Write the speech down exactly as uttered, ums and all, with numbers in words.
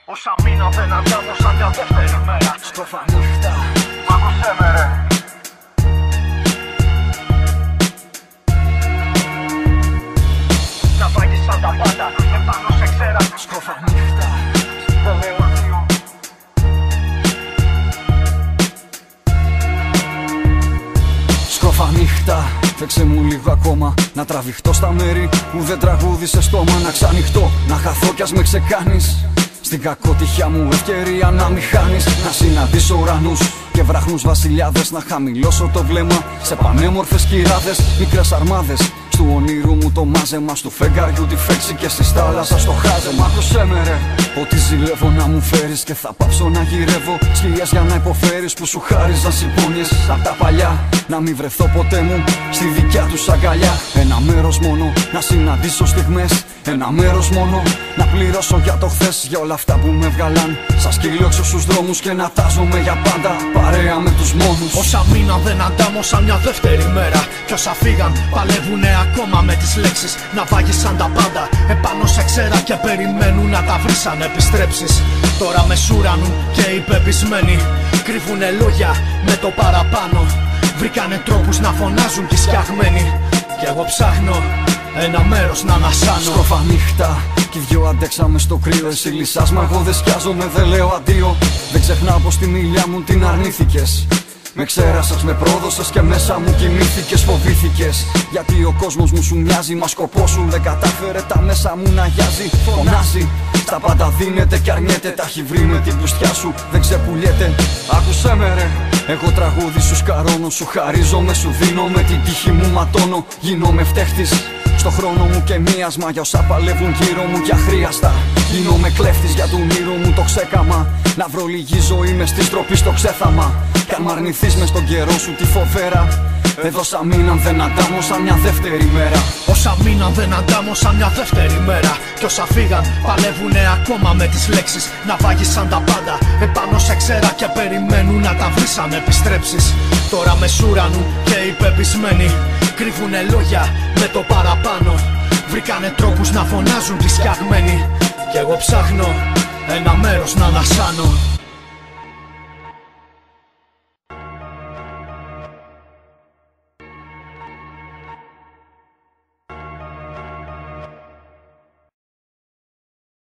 Όσα μήνα δεν αντάμω σαν μια δεύτερη μέρα. Στροφα νύχτα. Μ' άκουσέ με ρε. Να βάγεις σαν τα πάντα επάνω σε ξέρα. Στροφα νύχτα. Δεν λέω αστείο. Σκρόφα νύχτα, φέξε μου λίγο ακόμα. Να τραβηχτώ στα μέρη που δεν τραγούδισε στόμα. Να ξανοιχτώ, να χαθώ κι ας με ξεκάνεις. Στην κακότυχιά μου ευκαιρία να μη χάνεις. Να συναντήσω ουρανούς και βραχνούς βασιλιάδες. Να χαμηλώσω το βλέμμα σε πανέμορφες κυράδες. Μικρές αρμάδες στου ονείρου μου το μάζεμα. Στου φεγγαριού τη φέξη και στη θάλασσα στο χάζεμα. Άκουσέ με ρε, ότι ζηλεύω να μου φέρεις. Και θα πάψω να γυρεύω σκιές για να υποφέρεις. Που σου χάριζαν συμπόνιες απ' τα παλιά. Να μην βρεθώ ποτέ μου στη δικιά τους αγκαλιά. Ένα μέρος μόνο να συναντήσω στιγμές. Ένα μέρος μόνο να πληρώσω για το χθες. Για όλα αυτά που με βγαλάν σαν σκύλο έξω στους δρόμους. Και να τάζομαι για πάντα παρέα με τους μόνους. Όσα μήνα δεν αντάμω σαν μια δεύτερη μέρα. Κι όσα φύγαν παλεύουνε ακόμα με τις λέξεις. Να βάγισαν τα πάντα επάνω σε ξέρα. Και περιμένουν να τα βρεις αν επιστρέψεις. Τώρα με σουρανούν και οι πεπισμένοι. Κρύβουνε λόγια με το παραπάνω. Βρήκανε τρόπους να φωνάζουν κι σκιαγμένοι. Κι εγώ ψάχνω ένα μέρος να ανασάνω. Σκρόφα νύχτα, κι οι δυο αντέξαμε στο κρύο. Εσύ λυσάς μα εγώ δεν σκιάζομαι, δεν λέω αντίο. Δεν ξεχνάω πως την ηλιά μου την αρνήθηκες. Με ξέρασες, με πρόδωσες και μέσα μου κοιμήθηκες. Φοβήθηκες γιατί ο κόσμος μου σου μοιάζει. Μα σκοπό σου δεν κατάφερε τα μέσα μου να γιάζει. Φωνάζει, στα πάντα δίνεται κι αρνιέται. Τα έχει βρει με την πλουστιά σου, δεν ξεπουλιέται. Άκουσέ με ρε, εγώ τραγούδι σου σκαρώνω. Σου χαρίζομαι, σου δίνω, με την τύχη μου ματώνω. Γίνομαι φταίχτης στο χρόνο μου και μίασμα. Για όσα παλεύουν γύρω μου κι αχρίαστα. Γίνομαι κλέφτης για τον όνειρο μου το ξέκαμα. Να βρω λίγη ζωή μες στη στροπή στο ξέθαμα. Κι αν μ' αρνηθείς μες στον καιρό σου τη φοβέρα. Έδωσα μήναν δεν αντάμω σαν μια δεύτερη μέρα. Όσα μήναν δεν αντάμω σαν μια δεύτερη μέρα. Κι όσα φύγαν παλεύουνε ακόμα με τις λέξεις. Να βάγισαν τα πάντα επάνω σε ξέρα. Και περιμένουν να τα βρεις αν επιστρέψεις. Τώρα με σουρανούν και οι πεπισμένοι. Κρύβουνε λόγια με το παραπάνω. Βρήκανε τρόπους να φωνάζουν κι σκιαγμένοι. Κι εγώ ψάχνω ένα μέρος να ανασάνω.